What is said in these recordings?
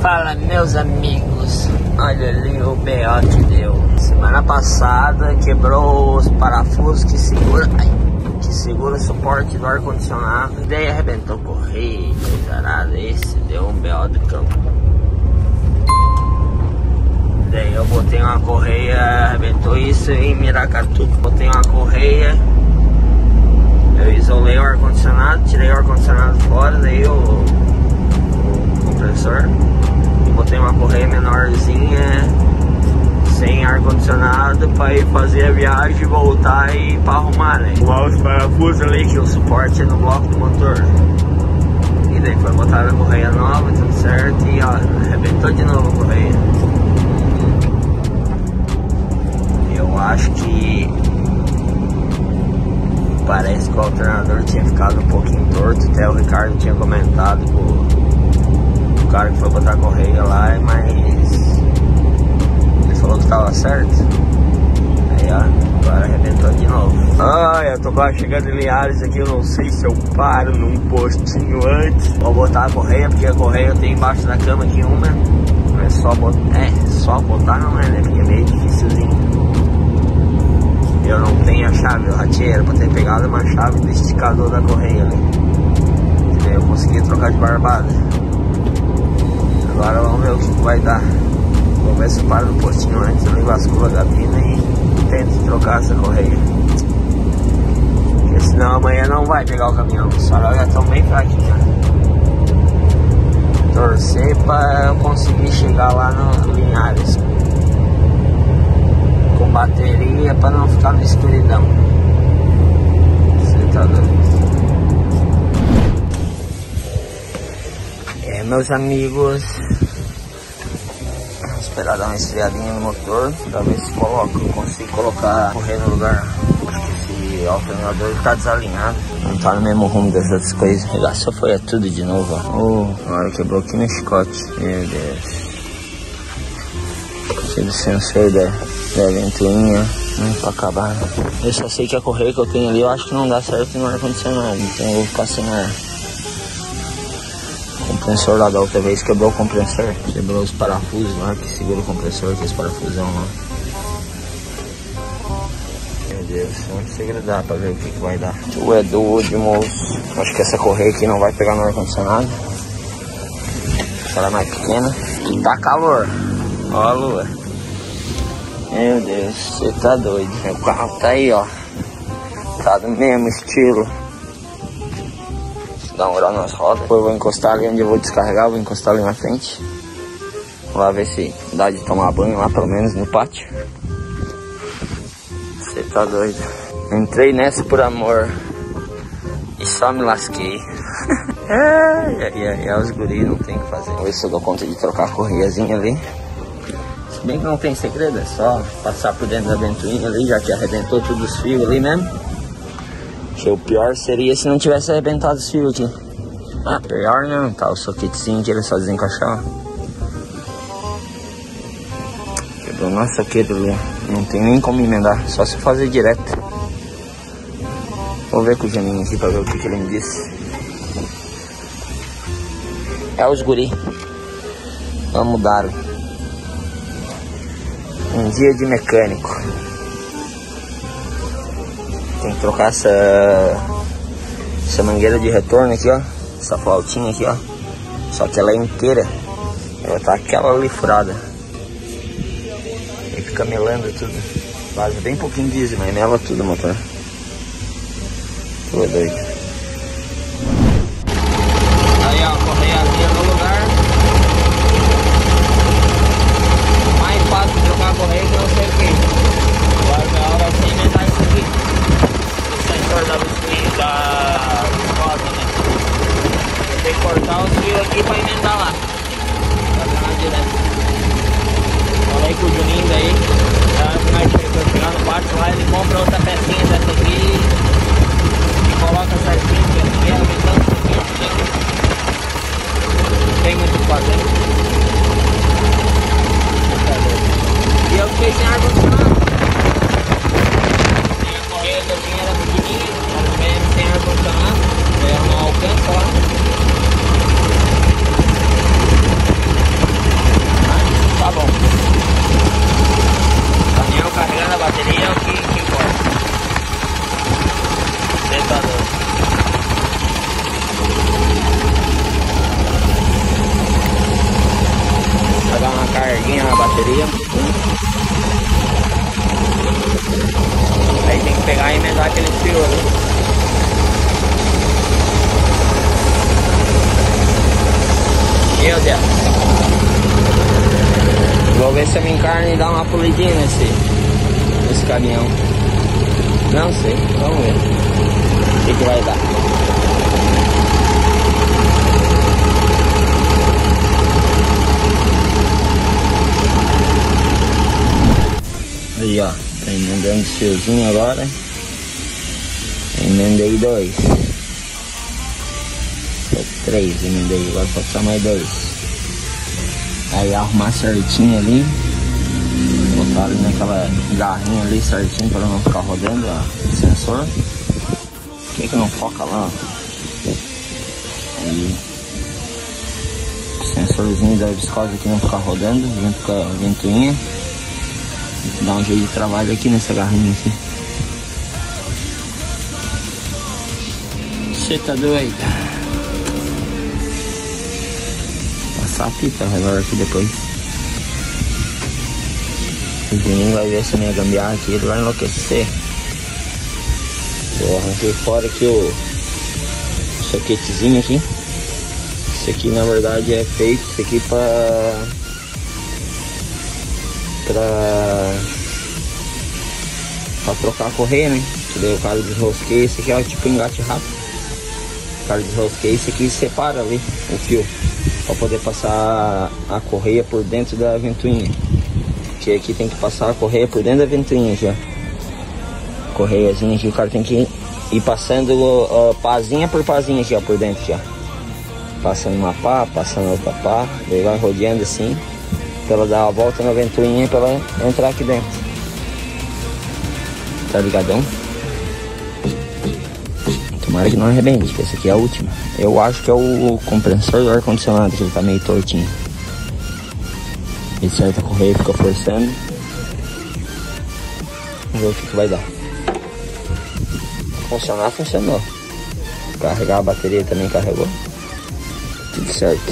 Fala, meus amigos, olha ali o BO que deu. Semana passada quebrou os parafusos que segura o suporte do ar-condicionado. Daí arrebentou correio, coisa. Esse deu um BO do campo. Daí eu botei uma correia, arrebentou isso em Miracatu. Botei uma correia, eu isolei o ar-condicionado, tirei o ar-condicionado fora, daí o compressor, e botei uma correia menorzinha sem ar-condicionado para ir fazer a viagem, voltar e ir para arrumar, né? Igual os parafusos ali, que o suporte é no bloco do motor. E daí foi botar a correia nova, tudo certo, e ó, arrebentou de novo a correia. Eu acho que parece que o alternador tinha ficado um pouquinho torto, até o Ricardo tinha comentado com o cara que foi botar a correia lá, mas ele falou que tava certo. Aí ó, agora arrebentou de novo. Eu tô quase chegando em Linhares aqui, eu não sei se eu paro num postinho antes. Vou botar a correia, porque a correia eu tenho embaixo da cama aqui uma. É só botar não é, né? Porque é meio dificilzinho. Eu não tenho a chave, eu ratei, era pra ter pegado uma chave do esticador da correia ali. E daí eu consegui trocar de barbada. Agora vamos ver o que vai dar. Vou ver se eu paro no postinho antes, eu ligo as curvas da pina e tento trocar essa correia. Porque senão amanhã não vai pegar o caminhão. Os faróis já estão bem fraquinhos. Torcer pra eu conseguir chegar lá no Linhares com bateria pra não ficar na escuridão. Você tá doido? Meus amigos, vou esperar dar uma esfriadinha no motor pra ver se eu consigo colocar correr no lugar. Acho que esse alternador tá desalinhado, não tá no mesmo rumo dessas coisas. Só foi tudo de novo, ó. Agora quebrou aqui no chicote. Meu Deus. Cheio do sensor da ventoinha, pra acabar. Eu só sei que a correia que eu tenho ali, eu acho que não dá certo no ar-condicionado, então eu vou ficar sem ar. O compressor lá da outra vez quebrou o compressor, quebrou os parafusos lá que segura o compressor, que é esse parafusão lá. Meu Deus, vamos segredar pra ver o que vai dar. Tu é doido, moço. Acho que essa correia aqui não vai pegar no ar-condicionado. Ela é mais pequena. E tá calor. Ó a lua. Meu Deus, você tá doido. Meu carro tá aí, ó. Tá do mesmo estilo. Dá uma olhada nas rodas. Depois eu vou encostar ali onde eu vou descarregar. Vou encostar ali na frente. Vou lá ver se dá de tomar banho lá, pelo menos no pátio. Você tá doido. Entrei nessa por amor e só me lasquei. Os guris não tem o que fazer. Vou ver se eu dou conta de trocar a correiazinha ali. Se bem que não tem segredo, é só passar por dentro da ventoinha ali, já que arrebentou todos os fios ali mesmo. Que o pior seria se não tivesse arrebentado os fios aqui. Pior não, tá o soquetezinho que ele só desencaixava. Quebrou nosso soquete ali, não tem nem como emendar, só se fazer direto. Vou ver com o Janinho aqui pra ver o que ele me disse. É os guri. Vamos mudar. Um dia de mecânico. Tem que trocar essa mangueira de retorno aqui, ó. Essa flautinha aqui, ó. Só que ela é inteira. Ela tá aquela ali furada. E fica melando tudo. Vaza bem pouquinho de diesel, mas mela tudo o motor. Tô doido. Aí, ó, a correiazinha no lugar. Mais fácil de trocar a correia que não sei o que. Agora a hora de inventar isso aqui. O sensor da luz da roda, né? Eu tenho que cortar os fios aqui pra emendar lá. Pra ganhar direto. Falei com o Juninho daí. Quando eu chegar no pátio lá, ele compra outra pecinha dessa aqui e coloca certinho, porque eu quero ver tanto que não tem muito o que fazer. E eu fiquei sem ar-condicionado. A correia que eu tinha era pequenininha, mas mesmo sem ar-condicionado, ela não alcança lá. Meu Deus. Vou ver se eu me encarno e dar uma pulidinha nesse caminhão. Não sei, vamos ver o que vai dar. Aí ó, tá emendando esse fiozinho agora. Emendei 2. 3 emendei, agora pode só mais 2. Aí arrumar certinho ali. Botar ali naquela garrinha ali certinho para não ficar rodando o sensor. Por que não foca lá? Aí o sensorzinho da viscose aqui não ficar rodando junto com a ventoinha. Dá um jeito de trabalho aqui nessa garrinha aqui. Você tá doido? Passar a fita agora aqui depois. O Juninho vai ver essa minha gambiarra aqui, ele vai enlouquecer. Eu arranquei fora aqui o soquetezinho aqui. Isso aqui na verdade é feito isso aqui pra trocar a correia, né? Daí o cara desrosqueia, esse aqui é tipo engate rápido. O cara desrosqueia, esse aqui separa ali o fio para poder passar a correia por dentro da ventoinha. Porque aqui tem que passar a correia por dentro da ventoinha já. Correiazinha aqui, o cara tem que ir passando pazinha por pazinha aqui, ó, por dentro já. Passando uma pá, passando outra pá, daí vai rodeando assim, pra ela dar a volta na ventoinha pra ela entrar aqui dentro. Tá ligadão? Tomara que não arrebente, que essa aqui é a última. Eu acho que é o compressor do ar-condicionado, que ele tá meio tortinho. Ele certa a correia, fica forçando. Vamos ver o que vai dar. Funcionar, funcionou. Carregar a bateria também carregou. Tudo certo.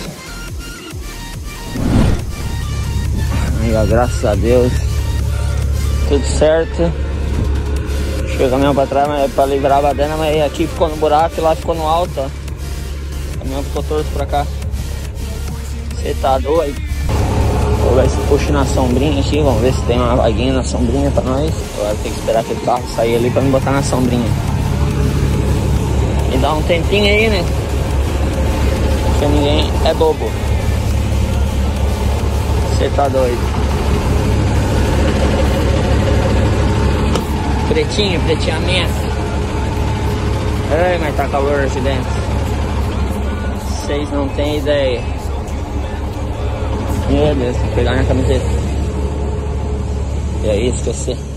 Aí, ó, graças a Deus, tudo certo. Deixei o caminhão pra trás, mas pra livrar a badana, mas aqui ficou no buraco e lá ficou no alto, ó. O caminhão ficou torto pra cá. Você tá doido? Vou ver se puxa na sombrinha aqui, vamos ver se tem uma vaguinha na sombrinha pra nós. Agora tem que esperar aquele carro sair ali pra me botar na sombrinha. E dá um tempinho aí, né? Porque ninguém é bobo. Você tá doido? Pretinho, preteamento. Ai, mas tá calor aqui dentro. Vocês não têm ideia. Meu Deus, tem que pegar minha camiseta. E aí, esqueci.